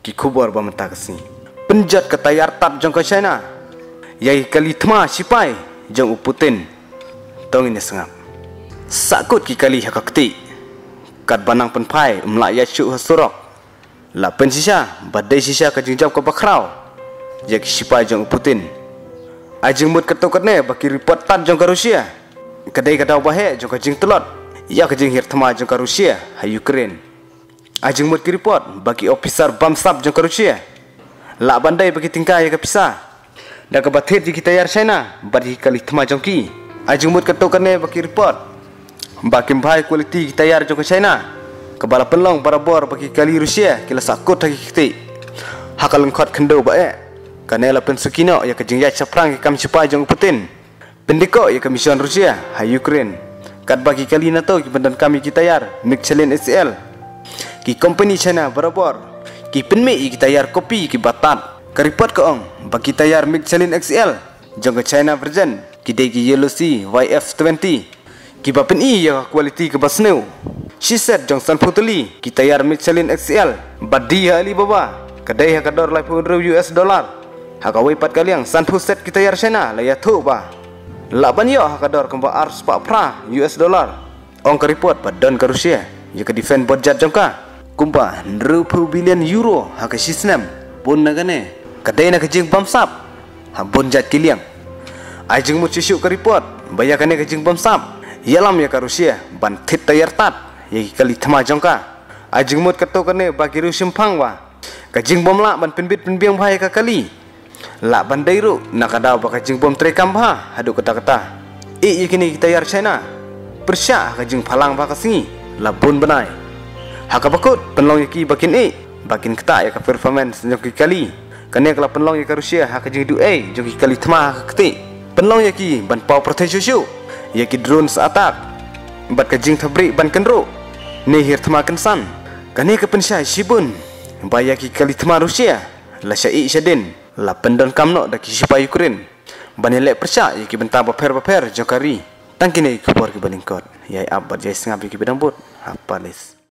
ki khubor ba mata kasi penjat ka tayar tat jong ka China yai kali thma sipai jong Putin tong ini sengap sakut ki kali hakakti kat banang penpai umla ya chu hasurok la pensisa badai sisa ka jingjap ka bakrau ya ki sipai jong Putin ajeng mut katokat ne baki report tat jong ka Rusia kadai ka daw bahe jong ka jing telot ya ka jing hir thma jong ka Rusia ha Ukraine ajeng mut ki report baki officer bamsap jong ka Rusia la bandai bagi tingkai ka pisah da ka bathir ji kita yar China bari kali thma jong ki ajeng mut katokat ne baki report baki bhai quality kita yar jong ka China ka bala penlong barabor bagi kali Rusia kila sakut haki kiti hakal khot khendo bae kanela pensukino ya ka jing ya chaprang kam sipai jong Putin pendiko ya kamision Rusia ha Ukraine kat bagi kali nato ki bandan kami kita yar Michelin SL ki company China barabor ki penmi kita yar kopi ki batat karipot ko ong bagi tayar Michelin XL jong ka China version ki degi yellow sea YF20 ki bapen ya quality ke basneu she said jong san putuli ki tayar Michelin XL badi Alibaba kadai ha kador lai $US ha kawai pat kaliang san pu set ki tayar China la ya thu ba la ban yo ha kador kamba ars pa pra $US ong karipot padon ka Rusia ya ka defend budget jong ka kumpa 20 billion euro ha ka sisnem pun nagane kadai na ka jing bamsap ha bonjat kiliang ajeng mu cucu ka report bayakane ka jing bamsap yalam ya ka Rusia ban thit tayar tat ya kali thma jong ka ajeng mut ka to kane bagi Rusim phang wa ka jing bom la ban penbit penbiang bhai ka kali la ban dairu nakadaw ba ka jing bom trekam bha hadu kata-kata kini kita yar China persya ka jing phalang ba ka singi la bun banai haka bakut penlong yaki bakin bakin kata ya ka performance jong ki kali kane kala penlong ya ka Rusia haka jing du jong ki kali thma ka kti penlong yaki ban pau protect shushu yaki drones attack bat ka jing thabri ban kenro ne hir thma kan san kane ka pensya sibun bayaki kali thma Rusia la syai syadin la pendon kamno da ki sipai Ukraine banele persya yaki benta baper jokari tangkine khobor ki balingkot yai abad jai sngap ki bidambut hapalis